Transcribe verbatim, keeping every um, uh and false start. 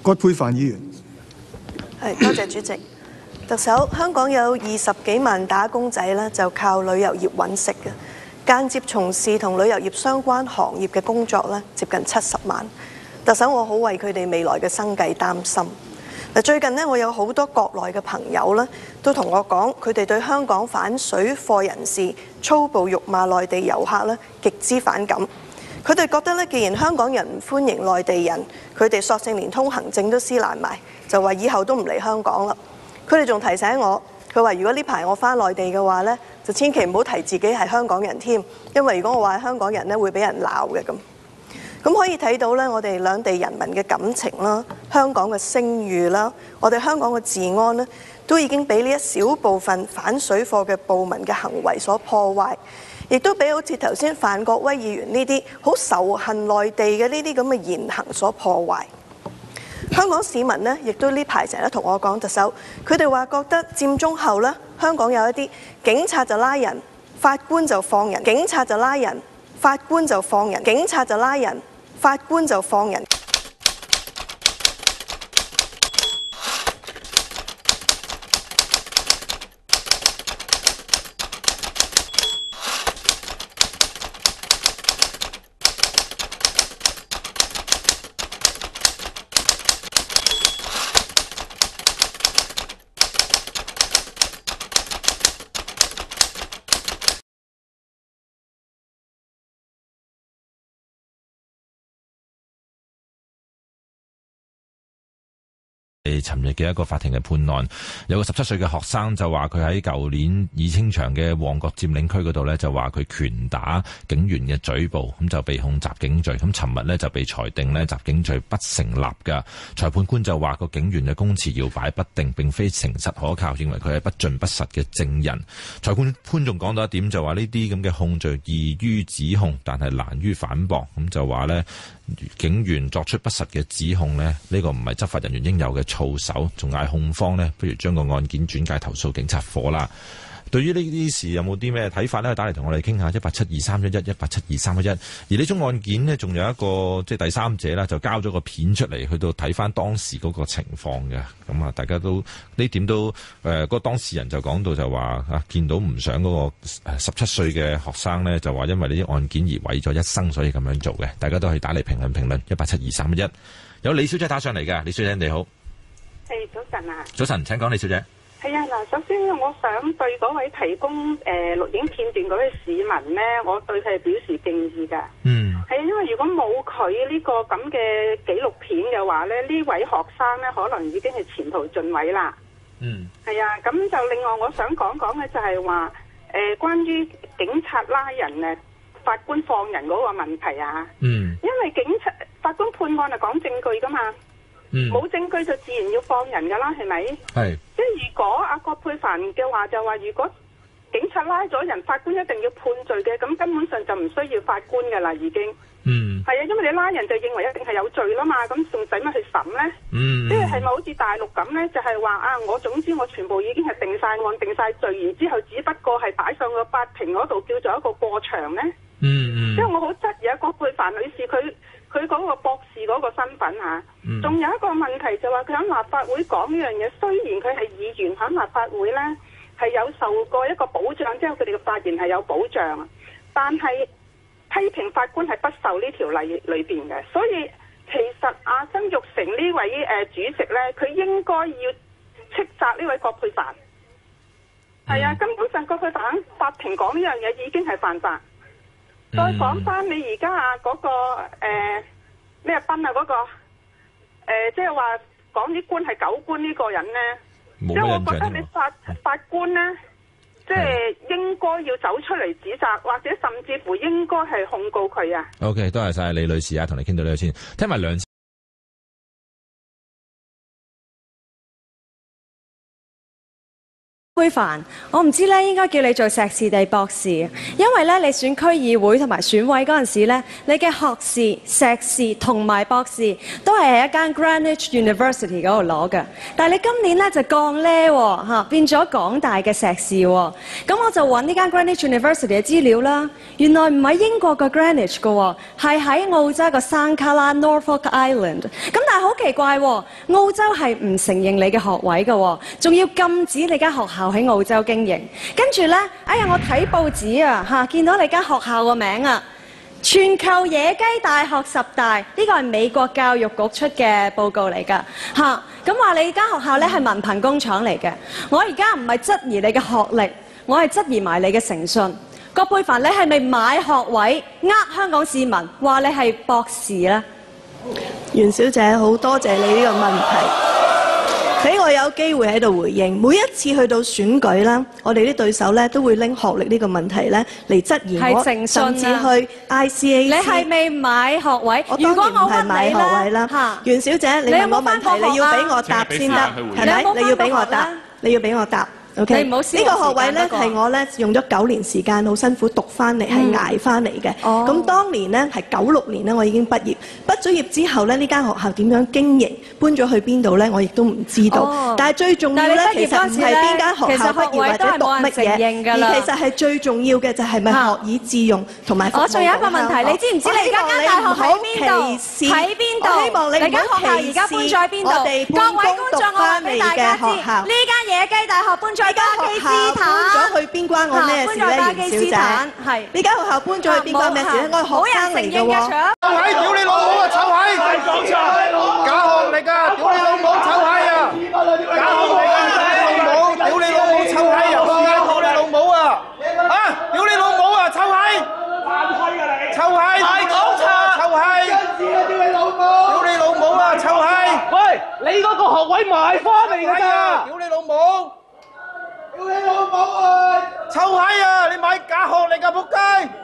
葛珮帆議員。 係，多謝主席。特首，香港有二十幾萬打工仔咧，就靠旅遊業揾食嘅，間接從事同旅遊業相關行業嘅工作咧，接近七十萬。特首，我好為佢哋未來嘅生計擔心。嗱，最近呢，我有好多國內嘅朋友咧，都同我講，佢哋對香港反水貨人士粗暴辱罵內地遊客咧，極之反感。佢哋覺得咧，既然香港人唔歡迎內地人，佢哋索性連通行證都撕爛埋，就話以後都唔嚟香港啦。佢哋仲提醒我，佢話如果呢排我返內地嘅話呢，就千祈唔好提自己係香港人添，因為如果我話係香港人呢，會俾人鬧嘅咁。咁可以睇到呢，我哋兩地人民嘅感情啦，香港嘅聲譽啦，我哋香港嘅治安呢，都已經俾呢一小部分反水貨嘅暴民嘅行為所破壞，亦都俾好似頭先范國威議員呢啲好仇恨內地嘅呢啲咁嘅言行所破壞。香港市民呢，亦都呢排成日同我講，特首，佢哋話覺得佔中後呢，香港有一啲警察就拉人，法官就放人，警察就拉人，法官就放人，警察就拉人，法官就放人。 尋日嘅一個法庭嘅判案，有個十七歲嘅學生就話佢喺舊年以清場嘅旺角佔領區嗰度呢，就話佢拳打警員嘅嘴部，咁就被控襲警罪。咁尋日呢，就被裁定呢襲警罪不成立㗎。裁判官就話個警員嘅供詞搖擺不定，並非誠實可靠，認為佢係不盡不實嘅證人。裁判官仲講到一點，就話呢啲咁嘅控罪易於指控，但係難於反駁。咁就話呢，警員作出不實嘅指控呢，呢個唔係執法人員應有嘅操守，仲嗌控方呢，不如將個案件轉介投訴警察課啦。對於呢啲事有冇啲咩睇法呢？打嚟同我哋傾下，一八七二三一一一八七二三一一。而呢宗案件呢，仲有一個即係第三者啦，就交咗個片出嚟，去到睇翻當時嗰個情況嘅。咁啊，大家都呢點都誒，嗰、呃那個當事人就講到就話啊，見到唔想嗰個十七歲嘅學生呢，就話因為呢啲案件而毀咗一生，所以咁樣做嘅。大家都可以打嚟評論評論，一八七二三一一。有李小姐打上嚟嘅，李小姐你好。 係早晨啊！ 早晨，請講，李小姐。 係啊，嗱，首先我想對嗰位提供誒、呃、錄影片段嗰位市民呢，我對佢係表示敬意㗎。嗯。係因為如果冇佢呢個咁嘅紀錄片嘅話咧，呢位學生呢可能已經係前途盡毀啦。嗯。係啊，咁就另外我想講講嘅就係話誒，關於警察拉人誒，法官放人嗰個問題啊。嗯。因為警察法官判案係講證據㗎嘛。冇、嗯、證據就自然要放人噶啦，係咪？係。即係如果阿葛珮帆嘅話就話，如果警察拉咗人，法官一定要判罪嘅，咁根本上就唔需要法官噶啦，已經。嗯。係啊，因為你拉人就認為一定係有罪啦嘛，咁仲使乜去審呢？嗯。即係係咪好似大陸咁呢？就係、是、話啊，我總之我全部已經係定晒案、定晒罪，然之後只不過係擺上個法庭嗰度叫做一個過場呢？嗯嗯。即係我好質疑啊，葛珮帆女士佢。佢嗰個博士嗰個身份嚇，仲、嗯、有一個問題就話佢喺立法會講呢樣嘢，雖然佢係議員喺立法會呢係有受過一個保障，即係佢哋嘅發言係有保障，但係批評法官係不受呢條例裏邊嘅，所以其實阿曾鈺成呢位誒、呃、主席呢，佢應該要斥責呢位葛珮帆。係、嗯、啊，根本上葛珮帆喺法庭講呢樣嘢已經係犯法。再講翻你而家啊嗰個誒咩賓啊嗰個誒，即係話講啲官係狗官呢個人咧，即係我覺得你法法官咧，即係應該要走出嚟指責，或者甚至乎應該係控告佢啊。OK， 多謝晒李女士啊，同你傾到呢度先，聽埋梁。 佩凡，我唔知咧應該叫你做碩士定博士，因為咧你選區議會同埋選委嗰陣時咧，你嘅學士、碩士同埋博士都係喺一間 Greenwich University 嗰度攞嘅。但係你今年咧就降呢喎嚇，變咗港大嘅碩士喎。咁我就揾呢間 Greenwich University 嘅資料啦，原來唔係英國嘅 Greenwich 嘅喎，係喺澳洲嘅山卡拉 Norfolk Island。咁但係好奇怪喎，澳洲係唔承認你嘅學位嘅喎，仲要禁止你間學校喺澳洲經營。跟住呢，哎呀，我睇報紙啊嚇，見到你間學校個名啊，全球野雞大學十大，呢個係美國教育局出嘅報告嚟㗎嚇。咁話你間學校呢係文憑工廠嚟嘅。我而家唔係質疑你嘅學歷，我係質疑埋你嘅誠信。葛珮帆，你係咪買學位呃香港市民話你係博士呢？ 袁小姐，好多謝你呢個問題，俾我有機會喺度回應。每一次去到選舉啦，我哋啲對手咧都會拎學歷呢個問題咧嚟質疑我，甚至去 I C A C。你係咪買學位？我當然唔係買學位啦。袁小姐，你問我問題，你要俾我答先得，係咪？你要俾我答，你要俾我答。OK，呢個學位咧係我咧用咗九年時間好辛苦讀翻嚟，係捱翻嚟嘅。咁當年咧係九六年咧，我已經畢業。畢咗業之後咧，呢間學校點樣經營，搬咗去邊度咧，我亦都唔知道。但係最重要咧，其實唔係邊間學校畢業或者讀乜嘢，而其實係最重要嘅就係咪學以致用同埋服務。我仲有一個問題，你知唔知你而家間大學喺邊度？喺邊度？希望你唔好歧視我哋半工讀翻嚟嘅學校。呢間野雞大學搬咗。呢間學校搬咗去邊關我咩事咧，袁小姐？係呢間學校搬咗去邊關咩事咧？我係學生嚟嘅喎。臭閪！屌你老母啊！臭閪！講錯，假學歷啊！屌你老母！臭閪啊！假學歷啊！屌你老母！臭閪啊！屌你老母啊！啊！屌你老母啊！臭閪！扮閪啊你！臭閪！係講錯！臭閪！屌你老母！屌你老母啊！臭閪！喂，你嗰個學位賣翻嚟㗎咋？屌你老母！屌你老母啊！臭閪啊！你買假學歷啊！仆街！